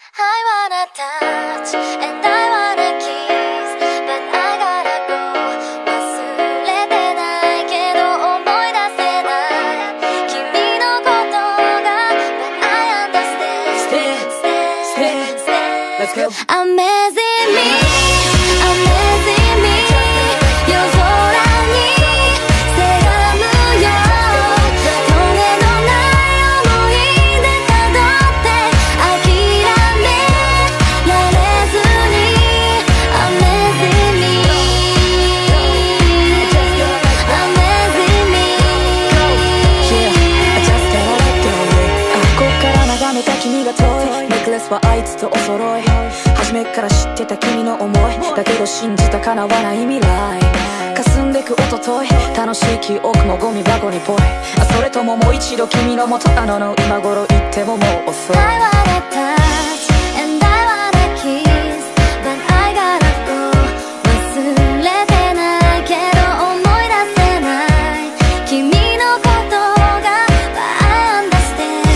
I wanna touch and I wanna kiss but I gotta go 忘れてないけど思い出せない君のことが But I understand Let's go Amazing me Amazing me 夜空にせがむよトゲのない思い出たどって諦められずに Amazing me Amazing me I just gotta let go こっから眺めた君が遠いネックレスはあいつとお揃い初めから知ってた君の思いだけど信じた叶わない未来霞んでく一昨日楽しい記憶もゴミ箱にぽいそれとももう一度君の元あの今頃言ってももう遅い I wanna touch and I wanna kiss but I gotta go 忘れてないけど思い出せない君のことが But I understand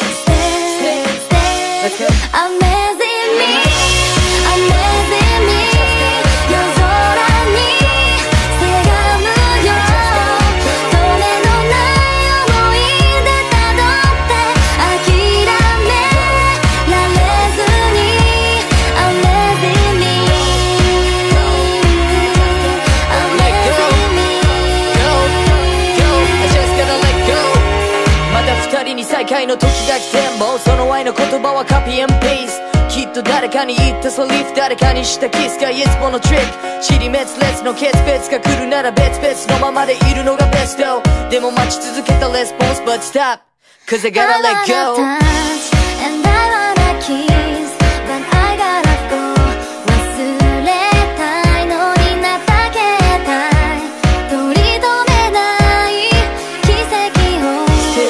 Let's go Amazing me Amazing me 夜空にせがむよトゲのない思い出たどって諦められずに Amazing me Amazing me I just gotta let go また二人に再会の時が来てもその愛の言葉はカピー&ペーストきっと誰かに言ったセリフ誰かにしたキスがいつものトリック尻滅裂の決別が来るなら別々のままでいるのがベストでも待ち続けたレスポンス But stop Cause I gotta let go I wanna touch and I wanna kiss but I gotta go 忘れたいのになったけたい取り留めない奇跡を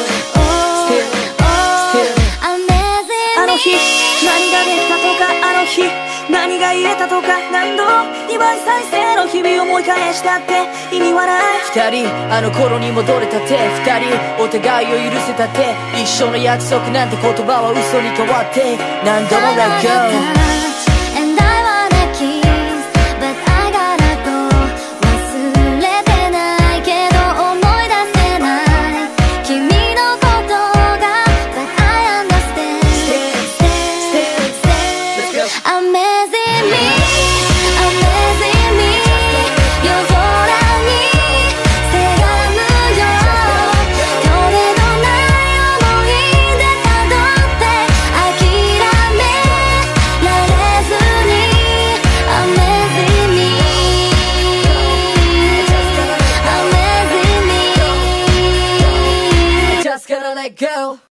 Amazing あの日何ができたとかあの日何が言えたとか何度2倍再生の日々思い返したって意味はない二人あの頃に戻れたって二人お互いを許せたって一生の約束なんて言葉は嘘に変わって何度も Let go And I wanna kiss but I gotta go 忘れてないけど思い出せない君のことが But I understand Amazing me Amazing me 夜空にせがむよトゲのない思い出たどって諦められずに Amazing me Amazing me Just gotta let go